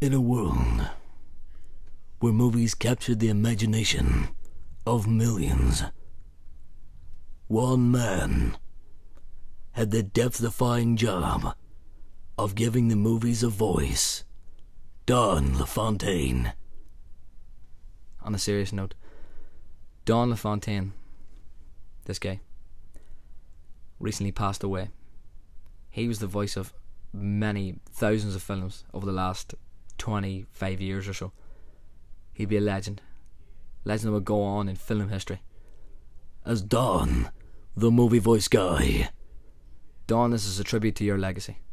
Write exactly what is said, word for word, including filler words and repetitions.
In a world where movies captured the imagination of millions, one man had the death-defying job of giving the movies a voice. Don LaFontaine. On a serious note, Don LaFontaine, this guy, recently passed away. He was the voice of many thousands of films over the last twenty-five years or so. He'd be a legend. Legend that would go on in film history. As Don, the movie voice guy. Don, this is a tribute to your legacy.